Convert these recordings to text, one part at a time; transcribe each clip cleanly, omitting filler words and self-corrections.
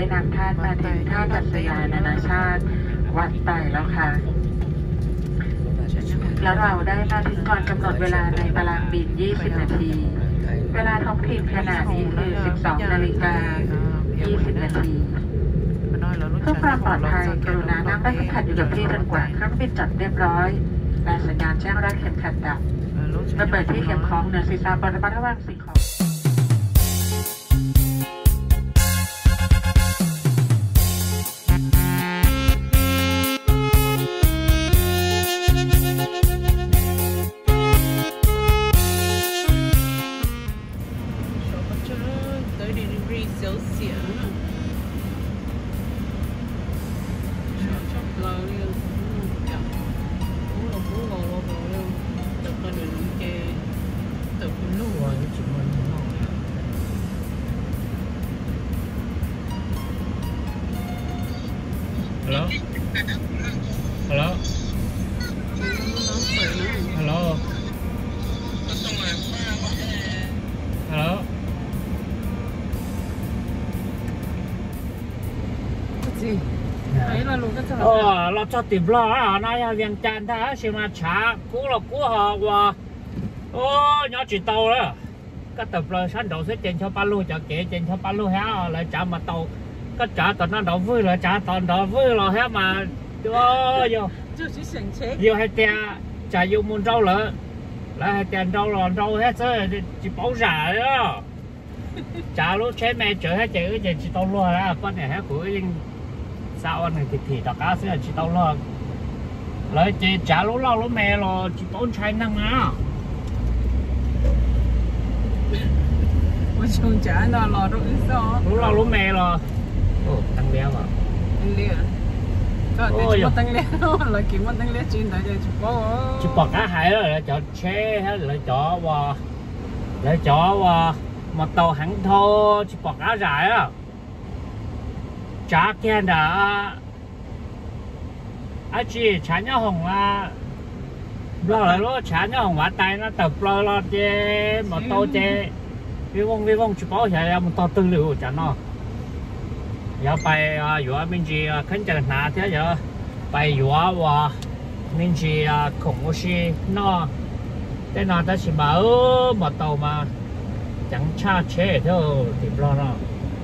ได้นำท่านมาถึงท่ากัศยานานาชาติวัดไต่แล้วค่ะแล้วเราได้มาถึงก่อนกำหนดเวลาในตารางบิน 20 นาทีเวลาท้องถิ่นขณะนี้คือ 12 นาฬิกา 20 นาทีเพื่อความปลอดภัยกรุณานั่งได้เข็มขัดอยู่กับที่จนกว่าเครื่องบินจอดเรียบร้อยและสัญญาณแจ้งรัดเข็มขัดดับเมื่อเปิดที่เข็มคล้องเหนือศีรษะระมัดระวังสิ่งของ Hello? Hello? Hello? Hello? Gì? Đấy là luôn cái sao? Nó cho tìm lo à, nó là viên tràn thế, xem mà trả, cú họ và nhỏ chỉ tàu đó. Cái tập là sáng đầu sẽ trên cho ba lô, cho kể trên cho ba lô hả, lại trả mà tàu. Cái trả tàu nó đổ vui rồi, trả tàu đổ vui rồi hả mà. Vô. Vô hai tia, trả vô muôn rau nữa. Lại hai tiền rau rồi, rau hết rồi, chỉ bảo giả đó. Trả lúc chế mẹ chở hết chạy cái chỉ tàu luôn đó, con này hết của sao anh này thì tất cả sẽ chỉ tàu luôn. Lại chỉ trả lúc lâu lúc mẹ rồi, chỉ tốn trái năng á. Chung trả nó lò rồi sao? Lúc lâu lúc mẹ rồi. Tăng léo à? Tăng léo. Có thể tăng léo, lại kiếm một tăng léo chuyên tại đây chỉ bỏ cá hải rồi lại chọn xe hay lại chọn một tàu hãng thô chỉ bỏ cá dài á. Trả tiền đã anh chị trả nhau hồng là lo lại lo trả nhau hồng vắt tay nó tập lo chơi một tàu chơi vi vong chỉ bảo chạy một tàu tư liệu trả nó giờ bay vừa mình chỉ khấn chân nã thế giờ bay vừa và mình chỉ khủng oxy nó thế nào ta chỉ bảo một tàu mà chẳng cha chế theo tìm lo nó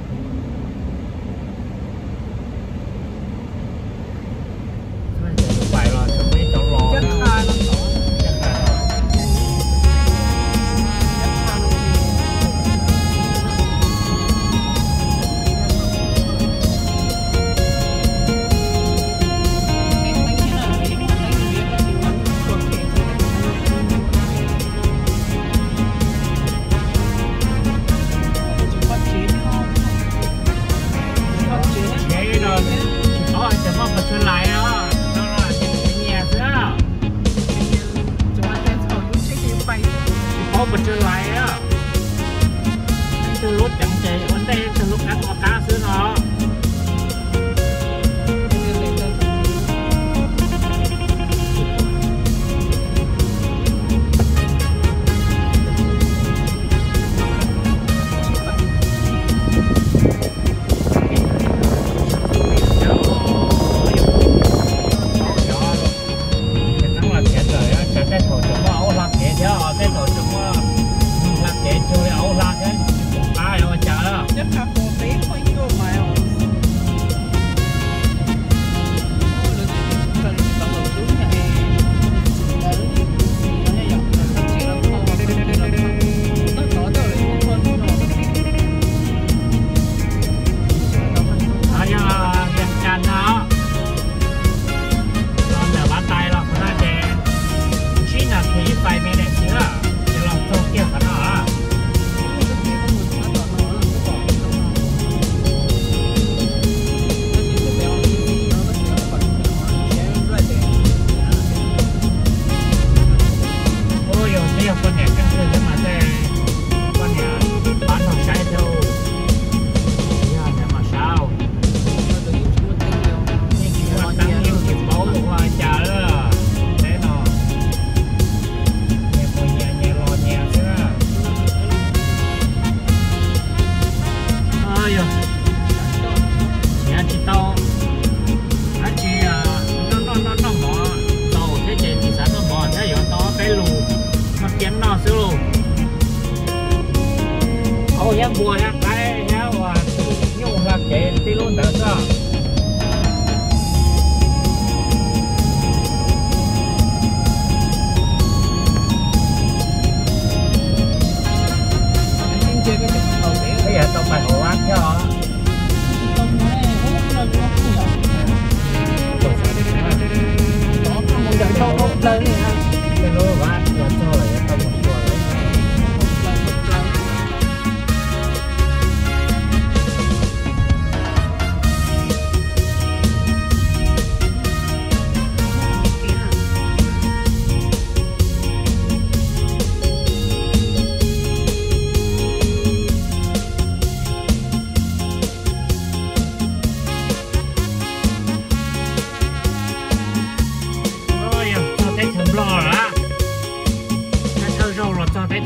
phải là chuẩn bị chỗ lò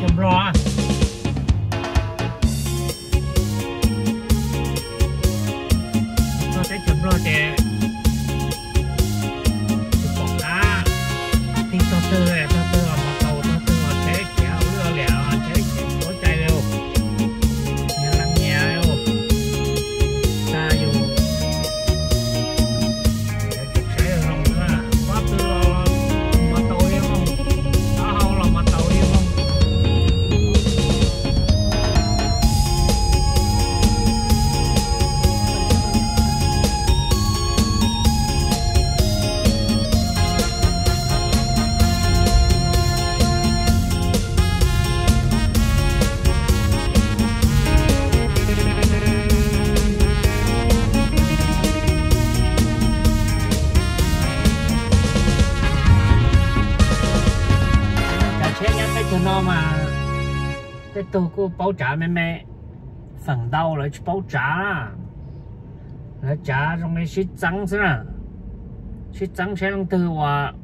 chấm lo nó sẽ chấm lo để bỏ cá thì to tư này mà cầu to tư mà chế kéo lừa lẹo chế cố chạy đều nhà làm nhà đâu ta dù chụp xe không nữa quá tư lo mà tàu đi không đó không là mà tàu đi không cho nó mà cái tôi cô bảo trả mẹ phần đau lại bảo trả lại trả trong cái shit trắng sẽ làm từ hòa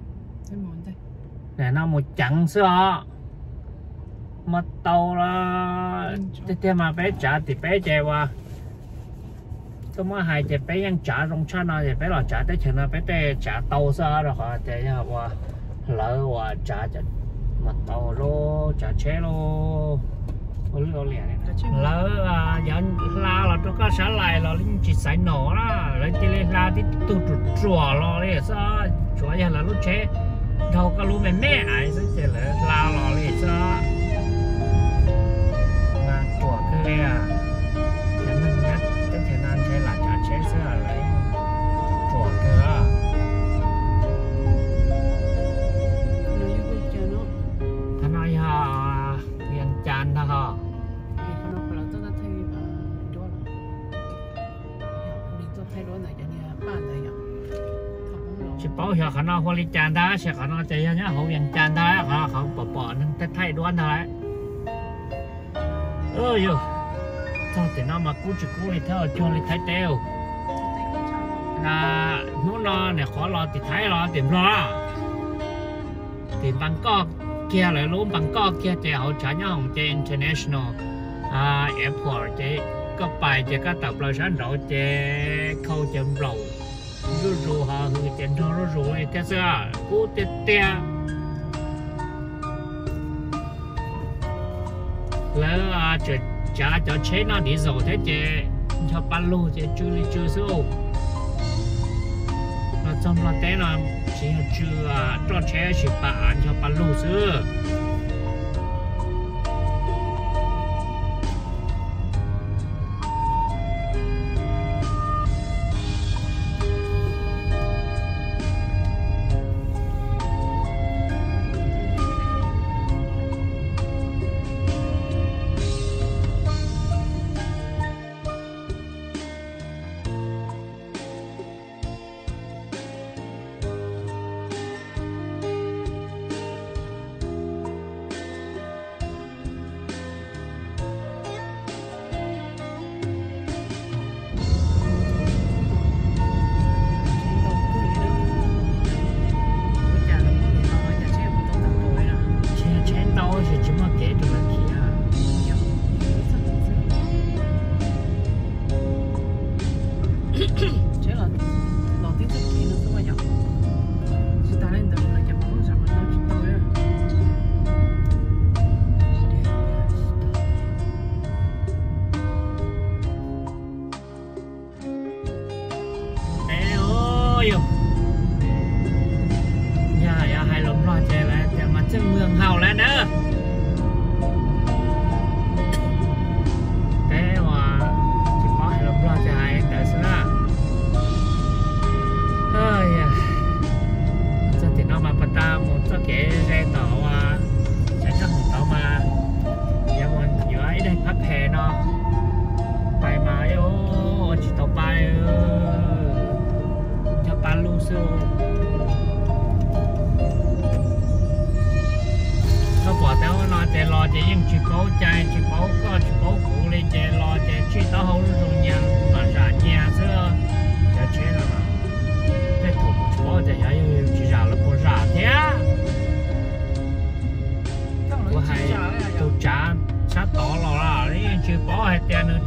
để nó một chặng xưa mà tàu là thế mà bé trả thì bé chè hòa tôi mới hai chè bé ăn trả trong chăn nó thì bé là trả tới chừng nào bé trả tàu xưa rồi họ thì hòa lỡ hòa trả mà tàu lô trả chế lô lô liền lỡ giờ la là tôi có xả lại là linh chỉ xài nổ đó lấy chỉ lấy la thì tôi chùa lo đấy sao chùa giờ là lúc chế đâu có lúc mẹ ai sẽ chỉ là la lo đấy sao mà chùa cái này để mình nhắc cái thời gian chế là trả chế sẽ là lấy chùa cái đó chán đó hả? chỉ bảo hiểu khả năng hoa ly chán đó sẽ khả năng chạy nhá hậu viên chán đó họ bỏ nên thay đoán thôi ơi yo sao thì nó mà cú chỉ cú đi theo cho đi thay teo là nó này khó lo thì thấy lo tìm lo tìm bằng co kia lại luôn bằng co kia thì họ trả nhau hồng trên international airport thì có bài thì có tập lời sáng rồi thì khâu chấm lầu rù họ hư trên đó rù này thế sao cú tê tê là trả cho chế nó đi rồi thế chứ cho ban lô chứ chưa số nó trong là thế là chỉ chưa cho chế chỉ bạn cho ban lô xưa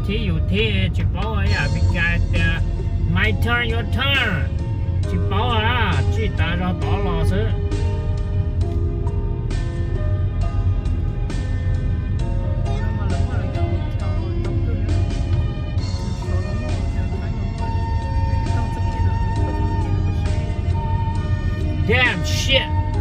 ที่chỉ bảo à bị cái my turn your turn chỉ bảo à chỉ ta ra tỏ lò sự damn shit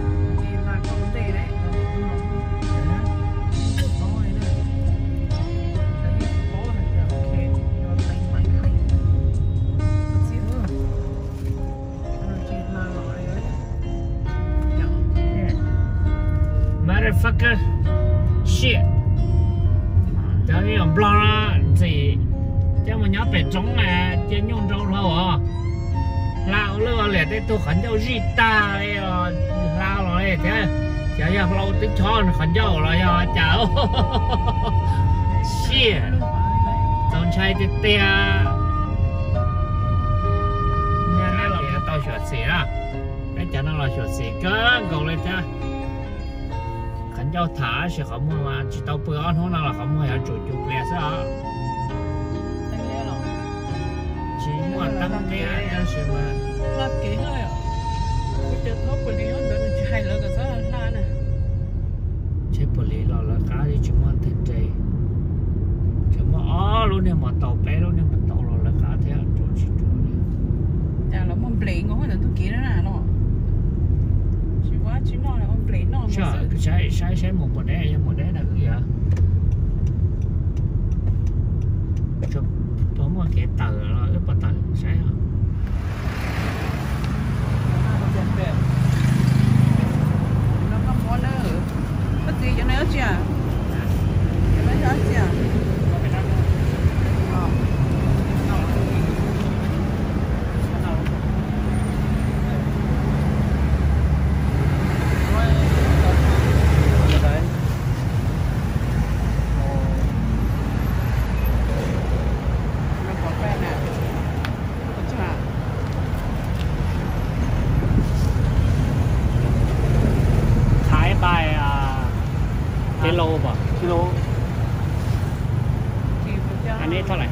motherfucker shit đó cái ông bla gì cho mà nhớ về trống này trên nhung trâu thôi à lao lừa lẹ để tôi khẩn châu Rita đây lao rồi thế giờ giờ lâu tính cho khẩn châu rồi giờ chào shit don't try to tia nha nó là cái tàu sửa xì á cái chả nó là sửa xì cơn cầu lên cha khẩn châu thả sẽ không mà chỉ tàu bơi on hôm nào là không hay chủ chủ lẹ sao chỉ muốn tăng lẹ đó chứ mà lát kỹ hơi à cái chỗ thốt của lý nó đỡ chỉ hay lỡ cái sao la nè chế bờ lì lò là cá thì chỉ muốn thịt dày chỉ muốn luôn nè mà tàu bé luôn nè mà tàu lò là cá thế chỗ chỉ chỗ này chả là món bể ngon hơn tôi kỹ đó nè nó chỉ quá chỉ ngon là món bể nó cái sai một đế là cái gì ạ chụp có một cái tờ là ướp vào tờ sai hả nó không có nữa bất gì cho nó chưa cho nó chưa กิโลอันนี้เท่าไหร่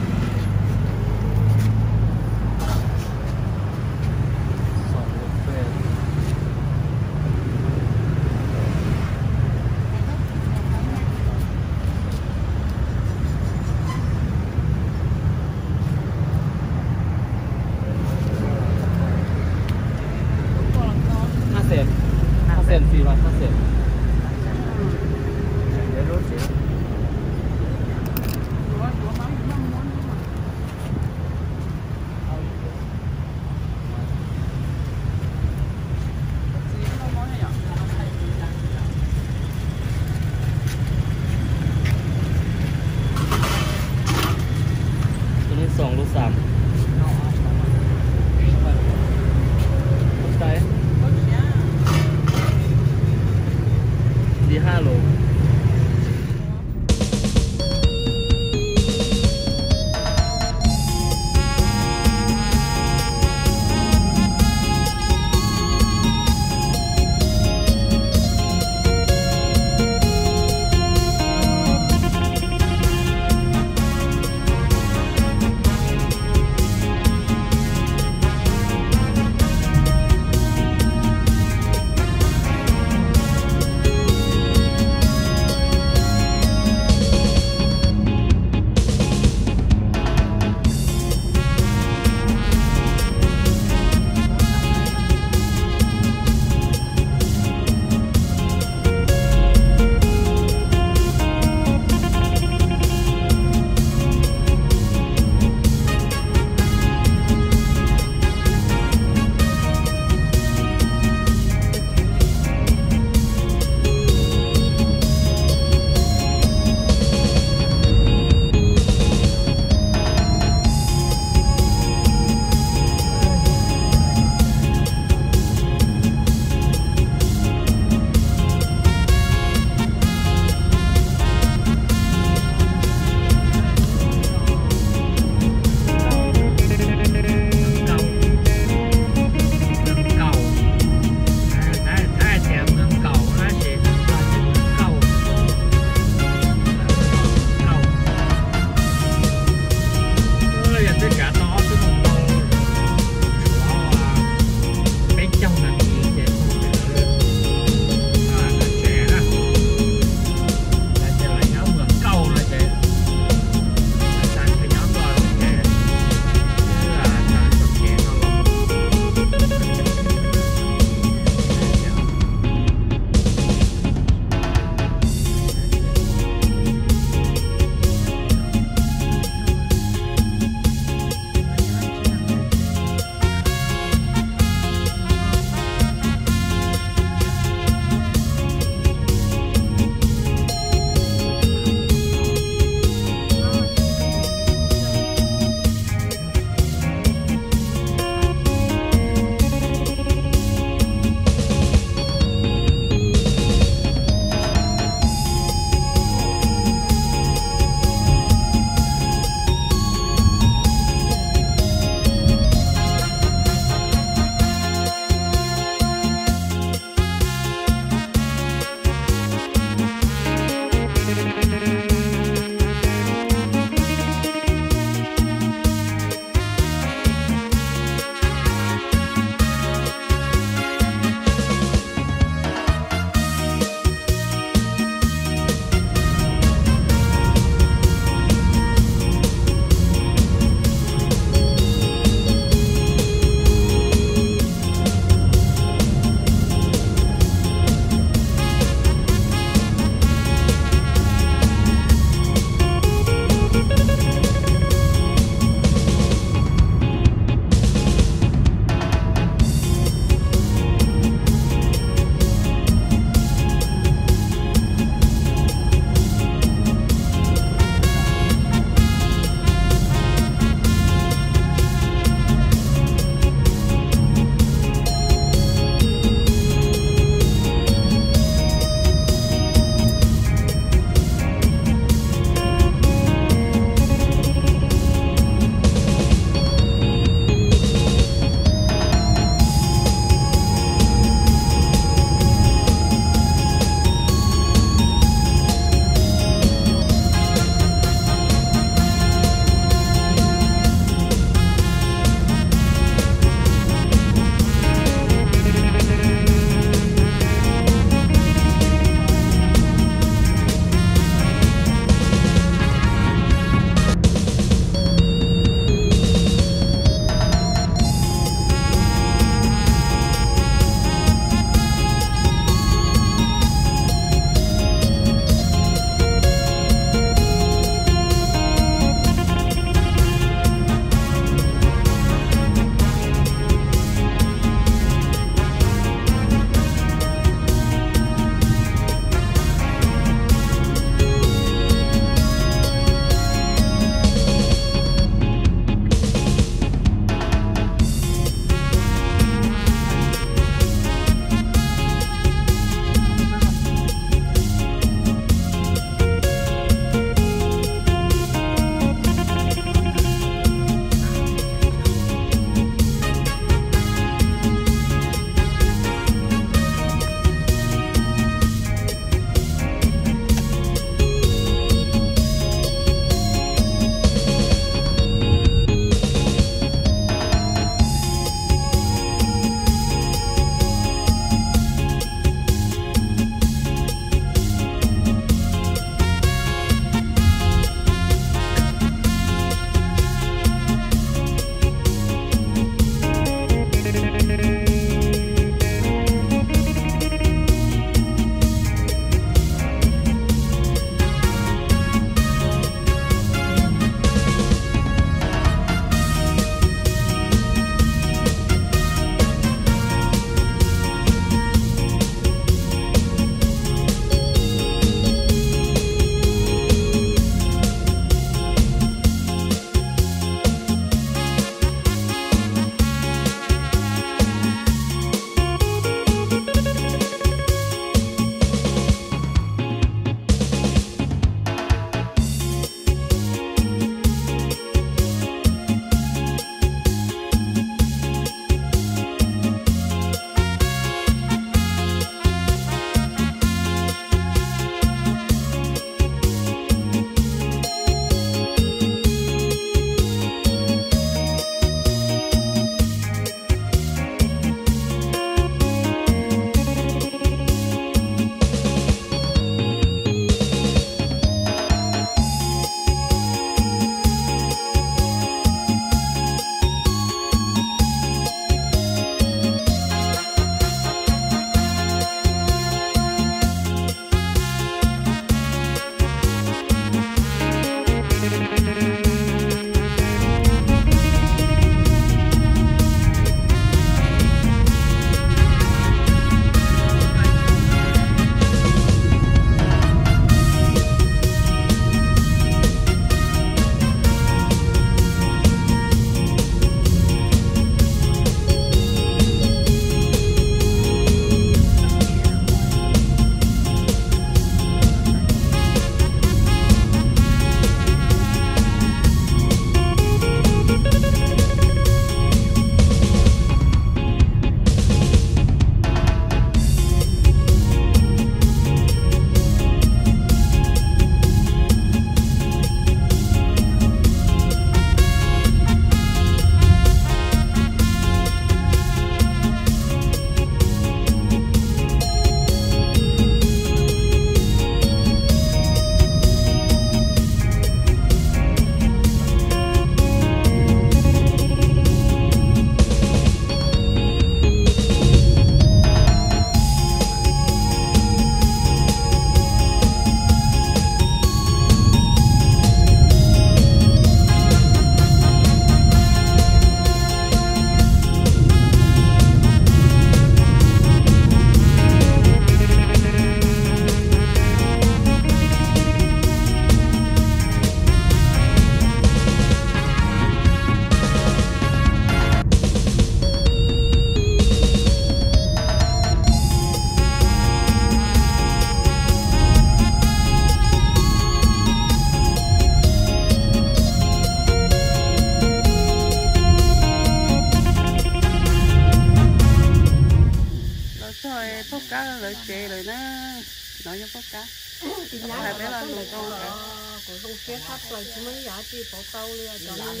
về phốt cá lợi chè rồi nó nói cho phốt cá thì nhá là cái này con của công xe thấp rồi chúng mới giá trị bỏ tàu liền cho nó nhá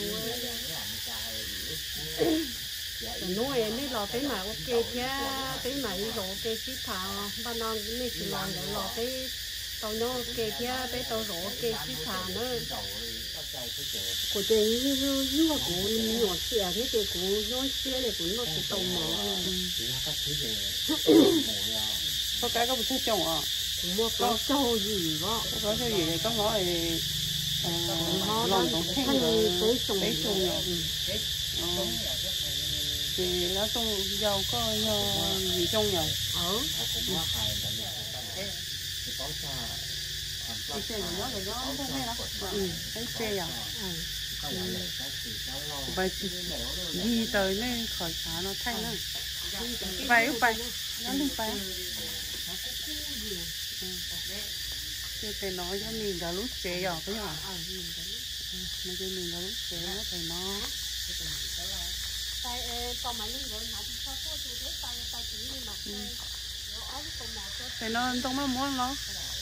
nuôi này lò tới mà ok chứ tới mà đi rồi ok xí thà ba non cái này chỉ làm để lò tới tàu nó ok chứ tới tàu rồi ok xí thà nữa của chị nhưng mà của nhỏ xẻ thế thì của nhỏ xẻ này của nó chỉ tàu mỏ có cái có một chút trồng à mua có trâu gì đó có cái gì có nói lòng tổng thanh tới sùng rồi thì nó tung dầu có gì trong nhỉ cái xe của nó là nó không hay lắm cái xe à vậy đi tới nơi khỏi xá nó thanh nữa vậy nó lên phải cái phải nói cho mình là lúc chế rồi cái hả mà cho mình là lúc chế nó phải nó tay còn mấy người rồi mà sao có chú thấy tay chỉ như mà phải nó trong nó muốn nó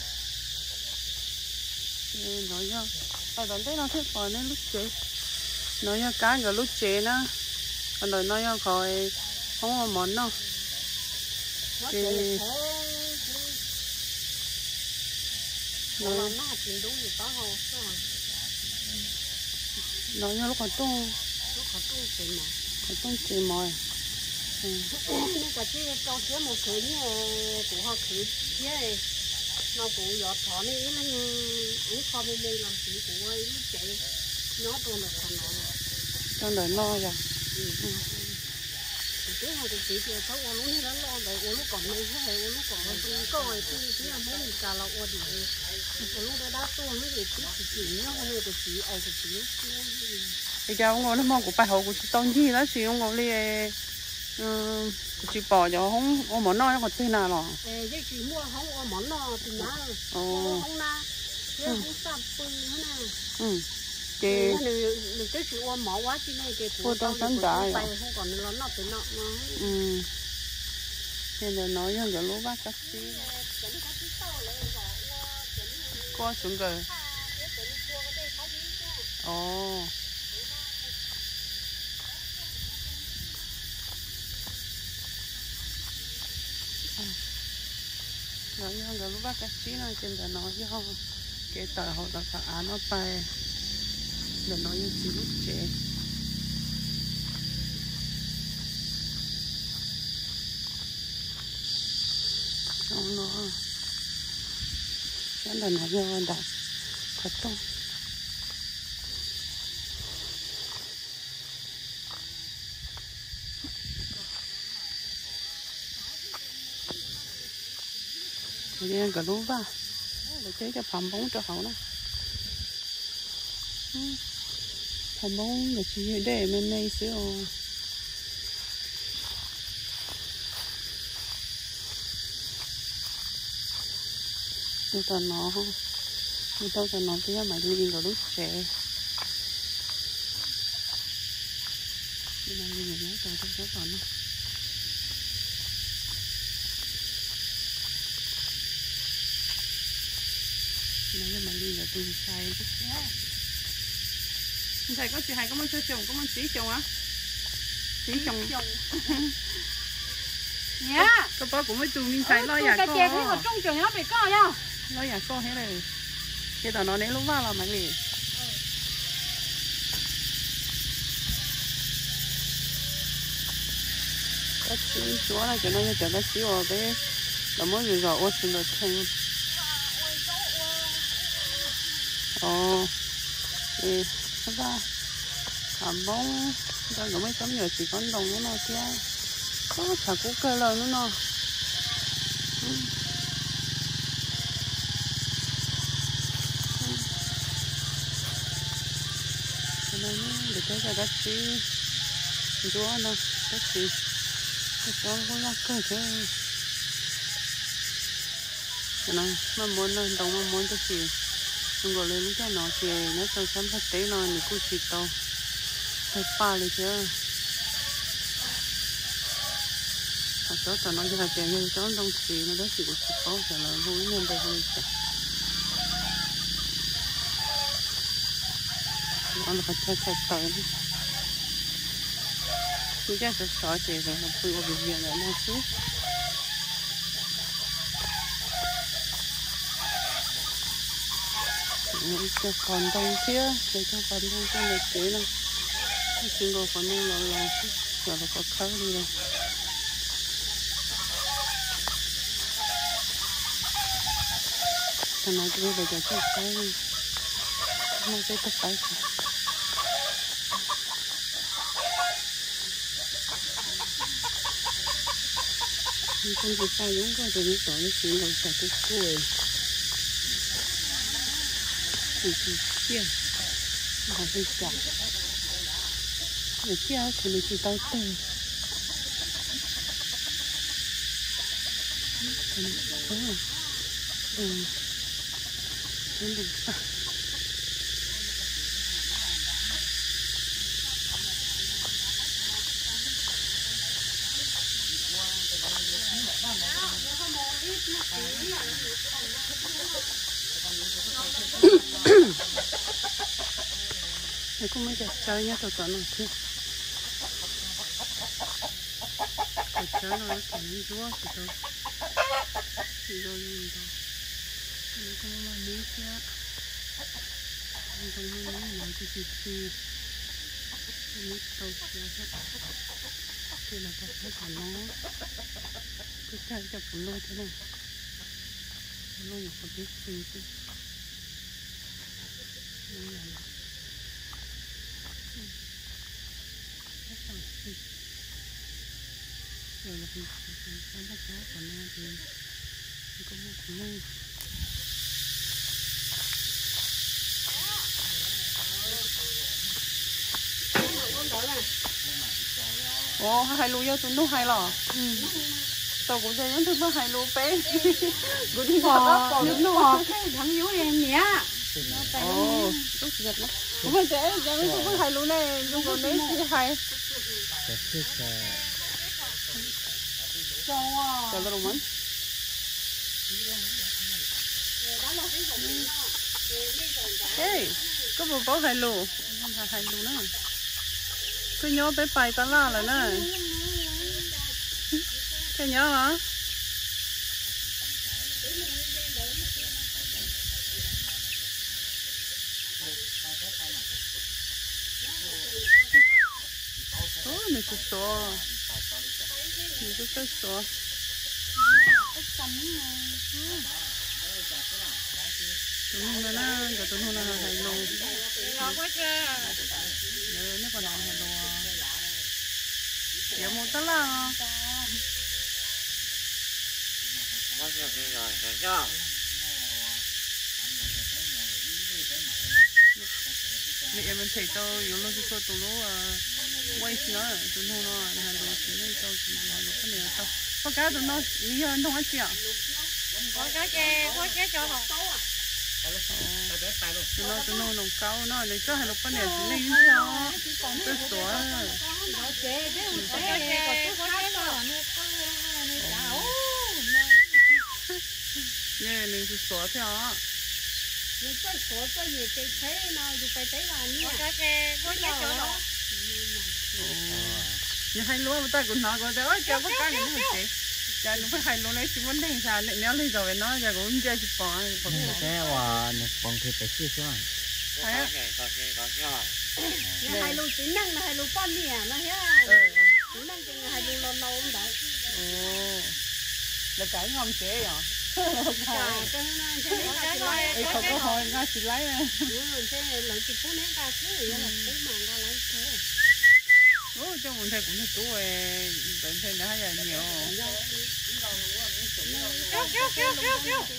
nói cho phải đón thấy nó thích còn nên lúc chế nói cho cá cái lúc chế nó còn rồi nói cho khỏi không có món đâu thì nói cho lúc còn tung chế mồi nên cả chứ câu chế một khử như của họ khử chế nó cũng giọt thọ này nó ít kho bên đây làm gì của ấy nó chạy nó còn được còn nó trong đời lo rồi cái hai cái chị thì cháu uống lúc nó lo rồi uống lúc còn này thế uống lúc còn có rồi thì là muốn mình cả là uống đi uống lúc đó đã tuôn cái gì chỉ nó không được chỉ ai cái chỉ bây giờ ông ngồi nó mong của bài học của chị tông gì đó chị ông ngồi đi chị bỏ cho không món nói còn thế nào rồi cái chị mua không món nó thì nhá không na không sắp bưng thế nào chị cái chị ôm mỏ quá chứ này cái cô tao sáng trái không còn nó tới nọ nên là nói cho giờ lúa bác các chị có xuống rồi nói cho giờ lúa bác các chị nói trên là nói cho cái tờ họ đã phá án nó phải để nói như chị lúc trẻ không nó cái là nói cho đã có tốt bây cả lúa va để chế cho phẩm bóng cho hậu đó phẩm bóng là chỉ để bên này xíu người ta nó bây giờ mày đi vào lúc trẻ bây giờ đi nhớ tao có còn không bây mày đi vào tung sai thầy có chị hay có món cho chồng có món chỉ chồng á chỉ chồng nhá có bao cũng mới tụi mình xài lo nhà cái chè thấy ở trong trường nó bị co nhau lo nhà co hết rồi cái tao nó nén lúc vào là mày liền cái chỉ chúa là cho nó như cái xíu ở cái là mỗi người rồi ô xin được thêm thì các bạn làm bóng rồi nó mới chấm nhờ chỉ con đồng nó kia có chả có cơ lời nữa nó nên để thấy ra các chị chúa nó các chị cháu cũng là cơ chứ nó muốn đồng nó muốn các chị không có lên cái nó thì nó sao sắm phát tế nó thì cũng chỉ to phải pa đi chứ chỗ tao nói cho hai chị như chỗ đông xì nó đó chỉ có chỉ có là vui nên đây vui chả nó là phải chạy tới bây giờ sẽ xóa chị rồi nó vui ở bệnh viện là nó chứ cho con đông kia để cho con đông cho người kế này xin cô con đông là giờ là có khá đi rồi thằng này tôi bây giờ cho cái đi nó sẽ tất cả con gì sao giống con từ những cái chuyện ngồi sạch cái cuối kia họ đi chặt người kia thì mình chỉ tao tê không được sao nó cũng mới đẹp chơi nhá tụi con nó chứ đẹp chơi nó còn những chúa thì thôi thì rồi luôn thôi nó cũng là lý chứ nó không có lý nói cái gì nước tàu kia hết thì là có cái thằng nó cứ chơi cho phụ lôi thế này phụ lôi nó có biết gì chứ rồi là mình sẽ bắt cá còn nó thì có một nơi ồ hai lúa tụi nó hai lò tao cũng thấy những thứ nó hai lúa bé cũng đi vào nó thằng yếu em nhé ồ tốt giật lắm cũng phải dễ tụi nó hai lúa này dùng còn đấy thì hai cho nó đúng ê có một bó hai lúa nữa cứ nhớ tới bài ta la là nè cái nhớ hả ôi này cái số này cái số tụi nó nè giờ tụi nó hay luôn nó còn làm hay luôn giờ một tấn là mẹ mình thấy tao yếu luôn cho tụi nó quay nữa tụi nó hàng đồ chỉ nên tao chỉ hàng đồ cái này tao có cá tụi nó ý hơn không hết chưa có cái cho họ tụi nó nồng cao nó này cho hàng đồ cái này chỉ nên cho tôi xóa nè mình cứ xóa theo á nhưng cái số cái gì cái thế nào dù phải tới là như có cái chỗ đó như hai lúa người ta cũng nói có ơi cho có cái này nó thế cho nó phải hai lúa lấy chỉ vấn đề sao nếu lấy rồi nó giờ cũng chơi chỉ bỏ cái hòa còn thịt phải xí xíu thấy hai lúa chỉ năng là hai lúa con nè nó hết chỉ năng thì hai lúa lâu lâu không đấy là cái ngon chế rồi cái không có hồi nó chỉ lấy thế lấy chỉ phút nén ca cứ vậy là phút mà ra lấy thế cho mình thấy cũng được tú bệnh thêm đã nhiều